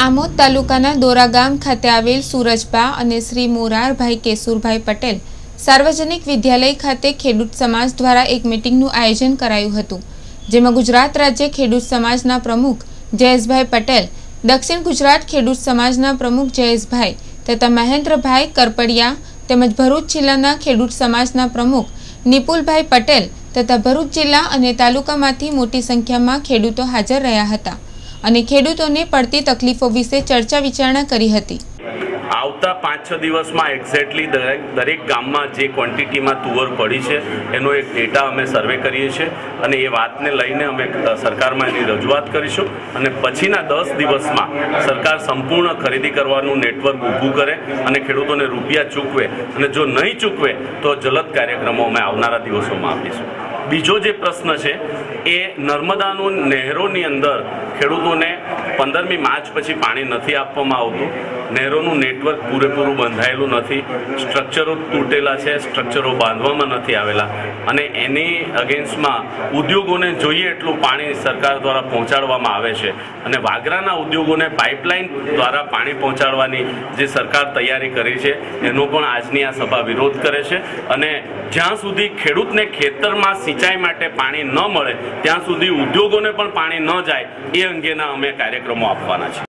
આમોદ તાલુકાના દોરા ગામ ખાતે આવેલ સુરજબા અને શ્રી મોરારભાઈ કેશુરભાઈ પટેલ સાર્વજનિક વિદ્યાલય ખાતે ખેડૂત સમાજ દ્વારા એક મીટિંગનું આયોજન કરાયું હતું, જેમાં ગુજરાત રાજ્ય ખેડૂત સમાજના પ્રમુખ જયેશભાઈ પટેલ, દક્ષિણ ગુજરાત ખેડૂત સમાજના પ્રમુખ જયેશભાઈ તથા મહેન્દ્રભાઈ કરપડિયા તેમજ ભરૂચ જિલ્લાના ખેડૂત સમાજના પ્રમુખ નિપુલભાઈ પટેલ તથા ભરૂચ જિલ્લા અને તાલુકામાંથી મોટી સંખ્યામાં ખેડૂતો હાજર રહ્યા હતા અને ખેડૂતોને પડતી તકલીફો વિશે ચર્ચા વિચારણા કરી હતી। આવતા 5-6 દિવસમાં એક્ઝેક્ટલી દરેક ગામમાં જે ક્વોન્ટિટીમાં તુવર પડી છે એનો એક ડેટા અમે સર્વે કરીએ છીએ અને એ વાતને લઈને અમે સરકારમાં એની રજૂઆત કરીશું અને પછીના 10 દિવસમાં સરકાર સંપૂર્ણ ખરીદી કરવાનું નેટવર્ક ઊભું કરે અને ખેડૂતોને રૂપિયા ચૂકવે અને જો નહીં ચૂકવે તો જલદ કાર્યક્રમો અમે આવનારા દિવસોમાં આપીશું। બીજો જે પ્રશ્ન છે એ નર્મદાનું નહેરોની અંદર ખેડૂતોને 15મી માર્ચ પછી પાણી નથી આપવામાં આવતું, નહેરોનું નેટવર્ક પૂરેપૂરું બંધાયેલું નથી, સ્ટ્રક્ચરો તૂટેલા છે, સ્ટ્રક્ચરો બાંધવામાં નથી આવેલા અને એની અગેન્સ્ટમાં ઉદ્યોગોને જોઈએ એટલું પાણી સરકાર દ્વારા પહોંચાડવામાં આવે છે અને વાગરાના ઉદ્યોગોને પાઇપલાઇન દ્વારા પાણી પહોંચાડવાની જે સરકાર તૈયારી કરી છે એનો પણ આજની આ સભા વિરોધ કરે છે અને જ્યાં સુધી ખેડૂતને ખેતરમાં સિંચાઈ માટે પાણી ન મળે ત્યાં સુધી ઉદ્યોગોને પણ પાણી ન જાય એ અંગેના અમે કાર્યક્રમો આપવાના છે।